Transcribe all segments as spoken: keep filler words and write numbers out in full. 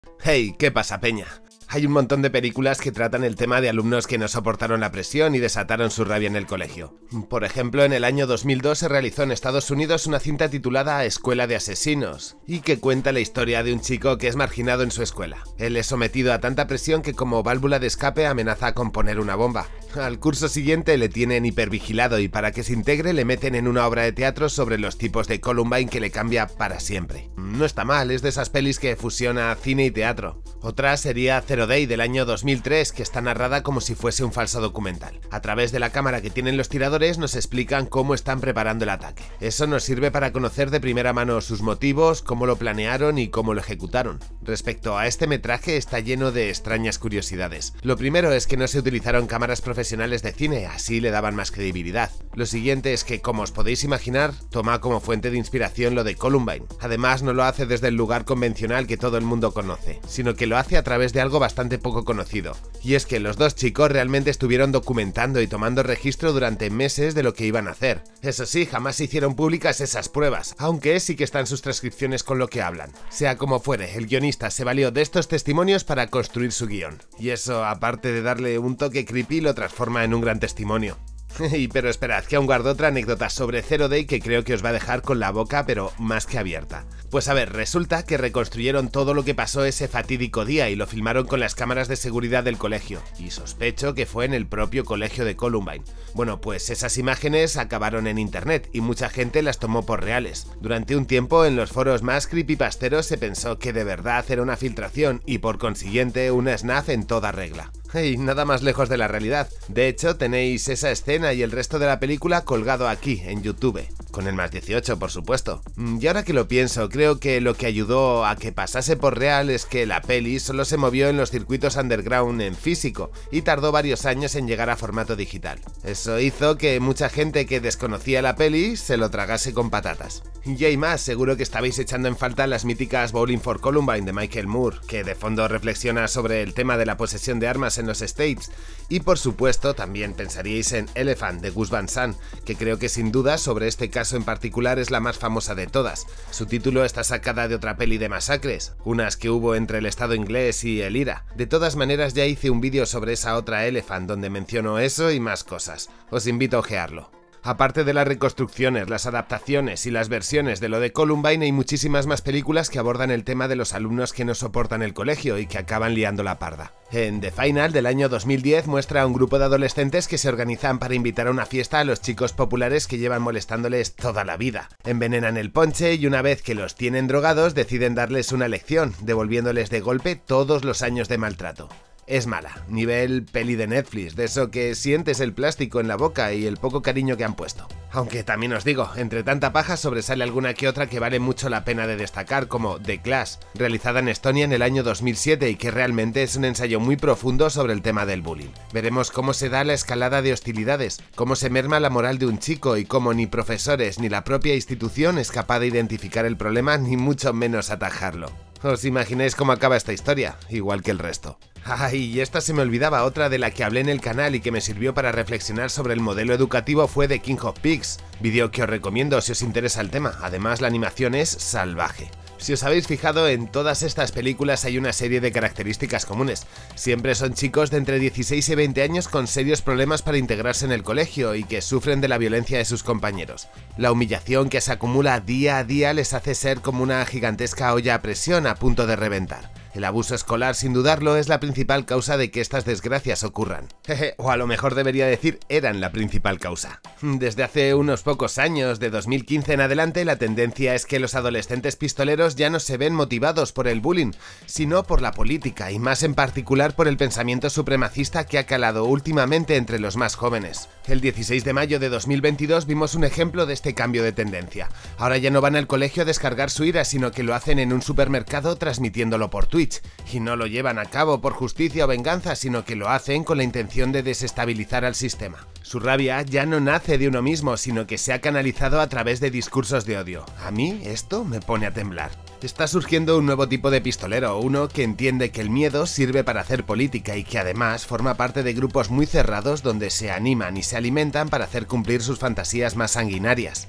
Hey, ¿qué pasa, peña? Hay un montón de películas que tratan el tema de alumnos que no soportaron la presión y desataron su rabia en el colegio. Por ejemplo, en el año dos mil dos se realizó en Estados Unidos una cinta titulada Escuela de Asesinos, y que cuenta la historia de un chico que es marginado en su escuela. Él es sometido a tanta presión que como válvula de escape amenaza con poner una bomba. Al curso siguiente le tienen hipervigilado y para que se integre le meten en una obra de teatro sobre los tipos de Columbine que le cambia para siempre. No está mal, es de esas pelis que fusiona cine y teatro. Otra sería Zero Day del año dos mil tres, que está narrada como si fuese un falso documental. A través de la cámara que tienen los tiradores nos explican cómo están preparando el ataque. Eso nos sirve para conocer de primera mano sus motivos, cómo lo planearon y cómo lo ejecutaron. Respecto a este metraje está lleno de extrañas curiosidades. Lo primero es que no se utilizaron cámaras profesionales de cine, así le daban más credibilidad. Lo siguiente es que, como os podéis imaginar, toma como fuente de inspiración lo de Columbine. Además, no lo hace desde el lugar convencional que todo el mundo conoce, sino que lo hace a través de algo bastante poco conocido. Y es que los dos chicos realmente estuvieron documentando y tomando registro durante meses de lo que iban a hacer. Eso sí, jamás se hicieron públicas esas pruebas, aunque sí que están sus transcripciones con lo que hablan. Sea como fuere, el guionista se valió de estos testimonios para construir su guión. Y eso, aparte de darle un toque creepy, lo transforma en un gran testimonio. Pero esperad, que aún guardo otra anécdota sobre Zero Day que creo que os va a dejar con la boca pero más que abierta. Pues a ver, resulta que reconstruyeron todo lo que pasó ese fatídico día y lo filmaron con las cámaras de seguridad del colegio, y sospecho que fue en el propio colegio de Columbine. Bueno, pues esas imágenes acabaron en internet y mucha gente las tomó por reales. Durante un tiempo en los foros más creepypasteros se pensó que de verdad era una filtración y por consiguiente una snaf en toda regla. Y nada más lejos de la realidad. De hecho, tenéis esa escena y el resto de la película colgado aquí, en YouTube. Con el más dieciocho, por supuesto. Y ahora que lo pienso, creo que lo que ayudó a que pasase por real es que la peli solo se movió en los circuitos underground en físico y tardó varios años en llegar a formato digital. Eso hizo que mucha gente que desconocía la peli se lo tragase con patatas. Y hay más, seguro que estabais echando en falta las míticas Bowling for Columbine de Michael Moore, que de fondo reflexiona sobre el tema de la posesión de armas en los States, y por supuesto también pensaríais en Elephant de Gus Van Sant, que creo que sin duda sobre este caso en particular es la más famosa de todas. Su título está sacada de otra peli de masacres, unas que hubo entre el Estado inglés y el IRA. De todas maneras ya hice un vídeo sobre esa otra Elephant donde menciono eso y más cosas, os invito a ojearlo. Aparte de las reconstrucciones, las adaptaciones y las versiones de lo de Columbine, hay muchísimas más películas que abordan el tema de los alumnos que no soportan el colegio y que acaban liando la parda. En The Final del año dos mil diez muestra a un grupo de adolescentes que se organizan para invitar a una fiesta a los chicos populares que llevan molestándoles toda la vida. Envenenan el ponche y una vez que los tienen drogados deciden darles una lección, devolviéndoles de golpe todos los años de maltrato. Es mala, nivel peli de Netflix, de eso que sientes el plástico en la boca y el poco cariño que han puesto. Aunque también os digo, entre tanta paja sobresale alguna que otra que vale mucho la pena de destacar, como The Clash, realizada en Estonia en el año dos mil siete y que realmente es un ensayo muy profundo sobre el tema del bullying. Veremos cómo se da la escalada de hostilidades, cómo se merma la moral de un chico y cómo ni profesores ni la propia institución es capaz de identificar el problema ni mucho menos atajarlo. ¿Os imagináis cómo acaba esta historia? Igual que el resto. Ay, y esta se me olvidaba, otra de la que hablé en el canal y que me sirvió para reflexionar sobre el modelo educativo fue The King of Pigs, vídeo que os recomiendo si os interesa el tema, además la animación es salvaje. Si os habéis fijado, en todas estas películas hay una serie de características comunes. Siempre son chicos de entre dieciséis y veinte años con serios problemas para integrarse en el colegio y que sufren de la violencia de sus compañeros. La humillación que se acumula día a día les hace ser como una gigantesca olla a presión a punto de reventar. El abuso escolar, sin dudarlo, es la principal causa de que estas desgracias ocurran. Jeje, o a lo mejor debería decir, eran la principal causa. Desde hace unos pocos años, de dos mil quince en adelante, la tendencia es que los adolescentes pistoleros ya no se ven motivados por el bullying, sino por la política, y más en particular por el pensamiento supremacista que ha calado últimamente entre los más jóvenes. El dieciséis de mayo de dos mil veintidós vimos un ejemplo de este cambio de tendencia. Ahora ya no van al colegio a descargar su ira, sino que lo hacen en un supermercado transmitiéndolo por Twitter. Y no lo llevan a cabo por justicia o venganza, sino que lo hacen con la intención de desestabilizar al sistema. Su rabia ya no nace de uno mismo, sino que se ha canalizado a través de discursos de odio. A mí esto me pone a temblar. Está surgiendo un nuevo tipo de pistolero, uno que entiende que el miedo sirve para hacer política y que además forma parte de grupos muy cerrados donde se animan y se alimentan para hacer cumplir sus fantasías más sanguinarias.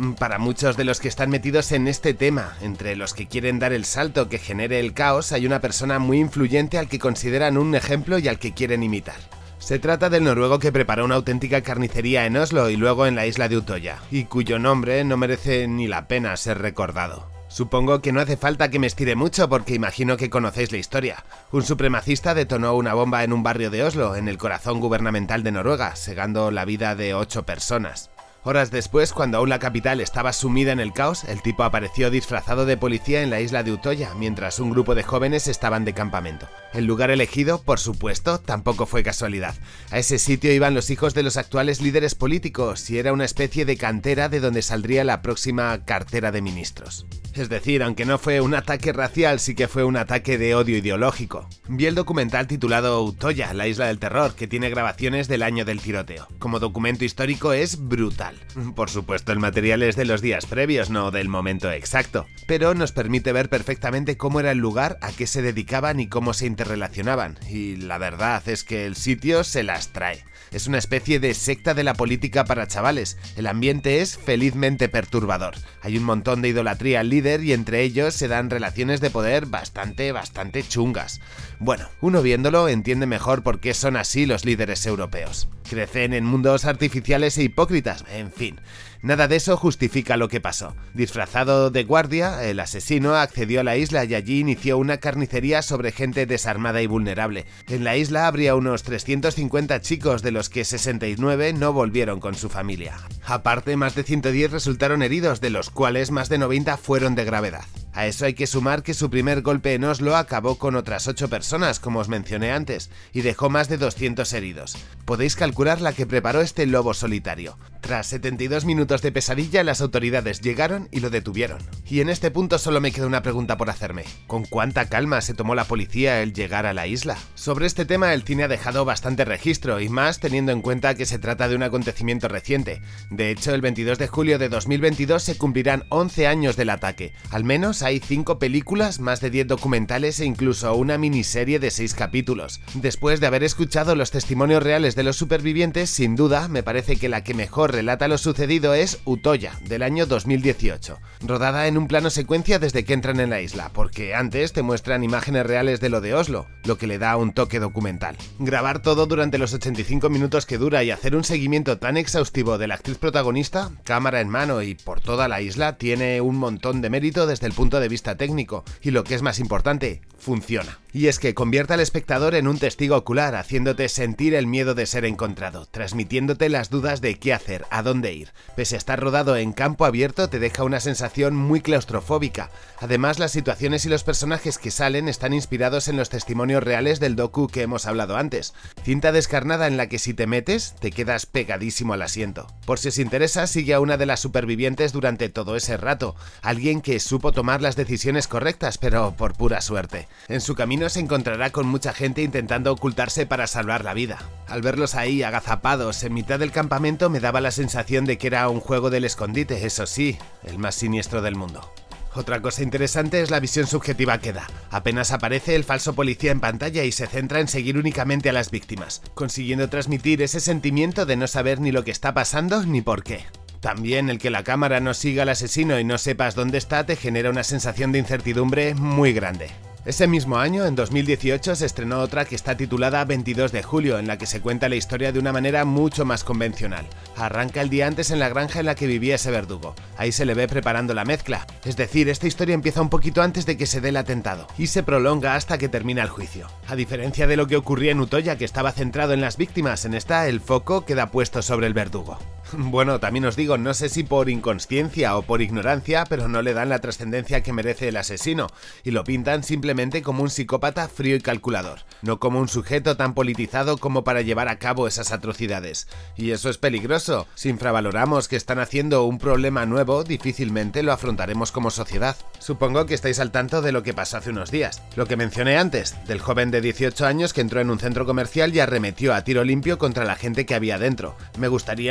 Para muchos de los que están metidos en este tema, entre los que quieren dar el salto que genere el caos, hay una persona muy influyente al que consideran un ejemplo y al que quieren imitar. Se trata del noruego que preparó una auténtica carnicería en Oslo y luego en la isla de Utoya, y cuyo nombre no merece ni la pena ser recordado. Supongo que no hace falta que me estire mucho porque imagino que conocéis la historia. Un supremacista detonó una bomba en un barrio de Oslo, en el corazón gubernamental de Noruega, segando la vida de ocho personas. Horas después, cuando aún la capital estaba sumida en el caos, el tipo apareció disfrazado de policía en la isla de Utoya, mientras un grupo de jóvenes estaban de campamento. El lugar elegido, por supuesto, tampoco fue casualidad. A ese sitio iban los hijos de los actuales líderes políticos y era una especie de cantera de donde saldría la próxima cartera de ministros. Es decir, aunque no fue un ataque racial, sí que fue un ataque de odio ideológico. Vi el documental titulado Utoya, la isla del terror, que tiene grabaciones del año del tiroteo. Como documento histórico es brutal. Por supuesto, el material es de los días previos, no del momento exacto, pero nos permite ver perfectamente cómo era el lugar, a qué se dedicaban y cómo se interrelacionaban, y la verdad es que el sitio se las trae. Es una especie de secta de la política para chavales. El ambiente es felizmente perturbador. Hay un montón de idolatría al líder y entre ellos se dan relaciones de poder bastante, bastante chungas. Bueno, uno viéndolo entiende mejor por qué son así los líderes europeos. Crecen en mundos artificiales e hipócritas, en fin. Nada de eso justifica lo que pasó. Disfrazado de guardia, el asesino accedió a la isla y allí inició una carnicería sobre gente desarmada y vulnerable. En la isla habría unos trescientos cincuenta chicos, de los que sesenta y nueve no volvieron con su familia. Aparte, más de ciento diez resultaron heridos, de los cuales más de noventa fueron de gravedad. A eso hay que sumar que su primer golpe en Oslo acabó con otras ocho personas, como os mencioné antes, y dejó más de doscientos heridos. Podéis calcular la que preparó este lobo solitario. Tras setenta y dos minutos de pesadilla, las autoridades llegaron y lo detuvieron. Y en este punto solo me queda una pregunta por hacerme. ¿Con cuánta calma se tomó la policía el llegar a la isla? Sobre este tema el cine ha dejado bastante registro, y más teniendo en cuenta que se trata de un acontecimiento reciente. De hecho, el veintidós de julio de dos mil veintidós se cumplirán once años del ataque. Al menos hay cinco películas, más de diez documentales e incluso una miniserie de seis capítulos. Después de haber escuchado los testimonios reales de los supervivientes, sin duda, me parece que la que mejor relata lo sucedido es Utoya, del año dos mil dieciocho, rodada en un plano secuencia desde que entran en la isla, porque antes te muestran imágenes reales de lo de Oslo, lo que le da un toque documental. Grabar todo durante los ochenta y cinco minutos que dura y hacer un seguimiento tan exhaustivo de la actriz protagonista, cámara en mano y por toda la isla, tiene un montón de mérito desde el punto de vista técnico, y lo que es más importante, funciona. Y es que convierte al espectador en un testigo ocular, haciéndote sentir el miedo de ser encontrado, transmitiéndote las dudas de qué hacer, a dónde ir. Pese a estar rodado en campo abierto, te deja una sensación muy claustrofóbica. Además, las situaciones y los personajes que salen están inspirados en los testimonios reales del docu que hemos hablado antes. Cinta descarnada en la que si te metes, te quedas pegadísimo al asiento. Por si os interesa, sigue a una de las supervivientes durante todo ese rato, alguien que supo tomar las decisiones correctas, pero por pura suerte. En su camino se encontrará con mucha gente intentando ocultarse para salvar la vida. Al verlos ahí agazapados en mitad del campamento me daba la sensación de que era un juego del escondite, eso sí, el más siniestro del mundo. Otra cosa interesante es la visión subjetiva que da. Apenas aparece el falso policía en pantalla y se centra en seguir únicamente a las víctimas, consiguiendo transmitir ese sentimiento de no saber ni lo que está pasando ni por qué. También el que la cámara no siga al asesino y no sepas dónde está te genera una sensación de incertidumbre muy grande. Ese mismo año, en dos mil dieciocho, se estrenó otra que está titulada veintidós de julio, en la que se cuenta la historia de una manera mucho más convencional. Arranca el día antes en la granja en la que vivía ese verdugo. Ahí se le ve preparando la mezcla. Es decir, esta historia empieza un poquito antes de que se dé el atentado, y se prolonga hasta que termina el juicio. A diferencia de lo que ocurría en Utoya, que estaba centrado en las víctimas, en esta el foco queda puesto sobre el verdugo. Bueno, también os digo, no sé si por inconsciencia o por ignorancia, pero no le dan la trascendencia que merece el asesino, y lo pintan simplemente como un psicópata frío y calculador, no como un sujeto tan politizado como para llevar a cabo esas atrocidades. Y eso es peligroso. Si infravaloramos que están haciendo un problema nuevo, difícilmente lo afrontaremos como sociedad. Supongo que estáis al tanto de lo que pasó hace unos días, lo que mencioné antes, del joven de dieciocho años que entró en un centro comercial y arremetió a tiro limpio contra la gente que había dentro. Me gustaría enseñaros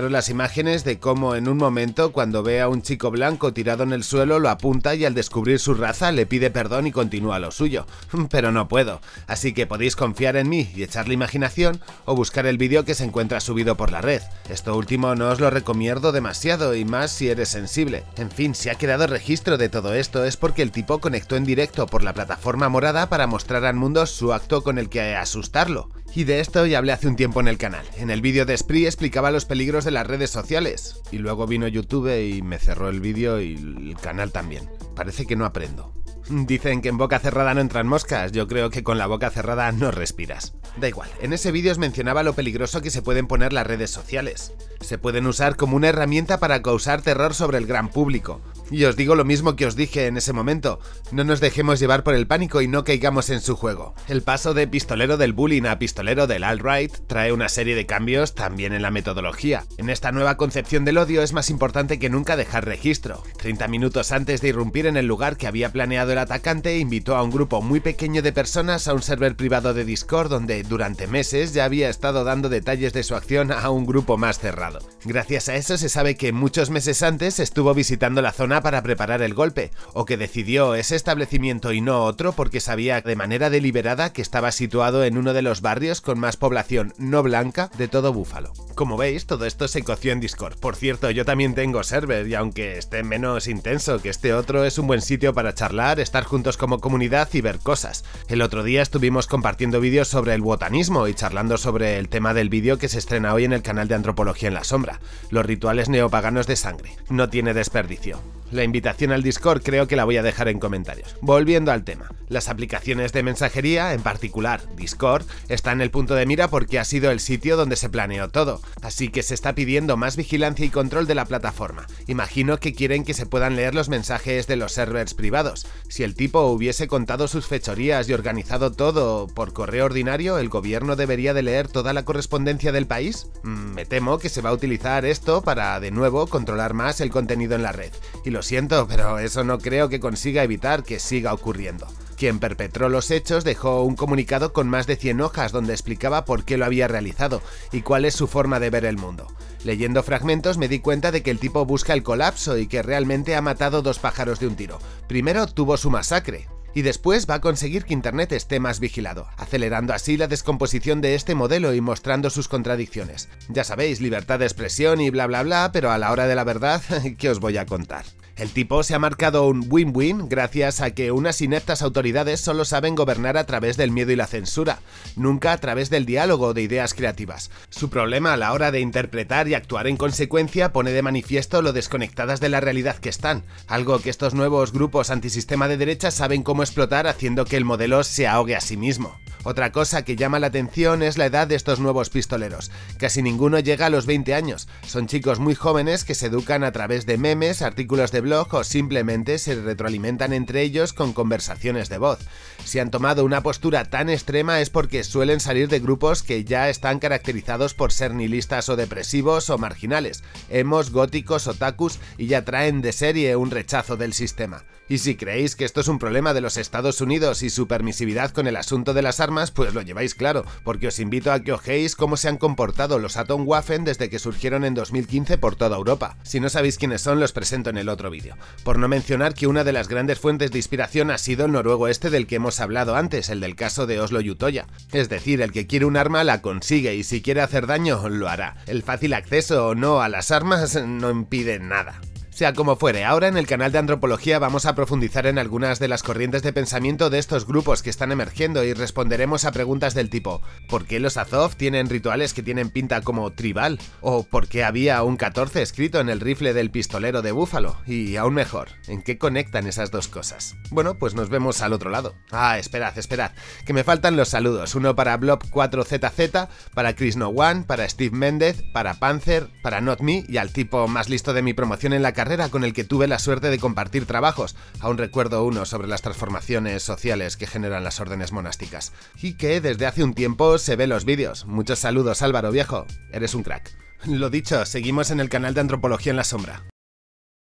mostraron las imágenes de cómo en un momento, cuando ve a un chico blanco tirado en el suelo, lo apunta y al descubrir su raza le pide perdón y continúa lo suyo. Pero no puedo, así que podéis confiar en mí y echarle imaginación o buscar el vídeo que se encuentra subido por la red. Esto último no os lo recomiendo demasiado y más si eres sensible. En fin, si ha quedado registro de todo esto es porque el tipo conectó en directo por la plataforma morada para mostrar al mundo su acto con el que asustarlo. Y de esto ya hablé hace un tiempo en el canal. En el vídeo de Spree explicaba los peligros de las redes sociales. Y luego vino YouTube y me cerró el vídeo y el canal también. Parece que no aprendo. Dicen que en boca cerrada no entran moscas, yo creo que con la boca cerrada no respiras. Da igual, en ese vídeo os mencionaba lo peligroso que se pueden poner las redes sociales. Se pueden usar como una herramienta para causar terror sobre el gran público. Y os digo lo mismo que os dije en ese momento, no nos dejemos llevar por el pánico y no caigamos en su juego. El paso de pistolero del bullying a pistolero del alt-right trae una serie de cambios también en la metodología. En esta nueva concepción del odio es más importante que nunca dejar registro. treinta minutos antes de irrumpir en el lugar que había planeado el atacante, invitó a un grupo muy pequeño de personas a un server privado de Discord donde durante meses ya había estado dando detalles de su acción a un grupo más cerrado. Gracias a eso se sabe que muchos meses antes estuvo visitando la zona para preparar el golpe, o que decidió ese establecimiento y no otro porque sabía de manera deliberada que estaba situado en uno de los barrios con más población no blanca de todo Búfalo. Como veis, todo esto se coció en Discord. Por cierto, yo también tengo server y aunque esté menos intenso que este otro, es un buen sitio para charlar, estar juntos como comunidad y ver cosas. El otro día estuvimos compartiendo vídeos sobre el botanismo y charlando sobre el tema del vídeo que se estrena hoy en el canal de Antropología en la Sombra, los rituales neopaganos de sangre. No tiene desperdicio. La invitación al Discord creo que la voy a dejar en comentarios. Volviendo al tema, las aplicaciones de mensajería, en particular Discord, está en el punto de mira porque ha sido el sitio donde se planeó todo, así que se está pidiendo más vigilancia y control de la plataforma. Imagino que quieren que se puedan leer los mensajes de los servers privados. Si el tipo hubiese contado sus fechorías y organizado todo por correo ordinario, ¿el gobierno debería de leer toda la correspondencia del país? Mm, me temo que se va a utilizar esto para, de nuevo, controlar más el contenido en la red. Y lo siento, pero eso no creo que consiga evitar que siga ocurriendo. Quien perpetró los hechos dejó un comunicado con más de cien hojas donde explicaba por qué lo había realizado y cuál es su forma de ver el mundo. Leyendo fragmentos me di cuenta de que el tipo busca el colapso y que realmente ha matado dos pájaros de un tiro. Primero tuvo su masacre, y después va a conseguir que Internet esté más vigilado, acelerando así la descomposición de este modelo y mostrando sus contradicciones. Ya sabéis, libertad de expresión y bla bla bla, pero a la hora de la verdad, ¿qué os voy a contar? El tipo se ha marcado un win-win gracias a que unas ineptas autoridades solo saben gobernar a través del miedo y la censura, nunca a través del diálogo o de ideas creativas. Su problema a la hora de interpretar y actuar en consecuencia pone de manifiesto lo desconectadas de la realidad que están, algo que estos nuevos grupos antisistema de derecha saben cómo explotar haciendo que el modelo se ahogue a sí mismo. Otra cosa que llama la atención es la edad de estos nuevos pistoleros. Casi ninguno llega a los veinte años. Son chicos muy jóvenes que se educan a través de memes, artículos de blog o simplemente se retroalimentan entre ellos con conversaciones de voz. Si han tomado una postura tan extrema es porque suelen salir de grupos que ya están caracterizados por ser nihilistas o depresivos o marginales, emos, góticos, otakus, y ya traen de serie un rechazo del sistema. Y si creéis que esto es un problema de los Estados Unidos y su permisividad con el asunto de las armas, pues lo lleváis claro, porque os invito a que ojéis cómo se han comportado los Atomwaffen desde que surgieron en dos mil quince por toda Europa. Si no sabéis quiénes son, los presento en el otro vídeo. Por no mencionar que una de las grandes fuentes de inspiración ha sido el noruego este del que hemos hablado antes, el del caso de Oslo y Utoya. Es decir, el que quiere un arma la consigue y si quiere hacer daño, lo hará. El fácil acceso o no a las armas no impide nada. Sea como fuere, ahora en el canal de Antropología vamos a profundizar en algunas de las corrientes de pensamiento de estos grupos que están emergiendo y responderemos a preguntas del tipo ¿por qué los Azov tienen rituales que tienen pinta como tribal? ¿O por qué había un catorce escrito en el rifle del pistolero de Búfalo? Y aún mejor, ¿en qué conectan esas dos cosas? Bueno, pues nos vemos al otro lado. Ah, esperad, esperad, que me faltan los saludos, uno para Blob cuatro Z Z, para Chris No One, para Steve Méndez, para Panzer, para Not Me y al tipo más listo de mi promoción en la carrera con el que tuve la suerte de compartir trabajos. Aún recuerdo uno sobre las transformaciones sociales que generan las órdenes monásticas. Y que desde hace un tiempo se ve los vídeos. Muchos saludos, Álvaro viejo, eres un crack. Lo dicho, seguimos en el canal de Antropología en la Sombra.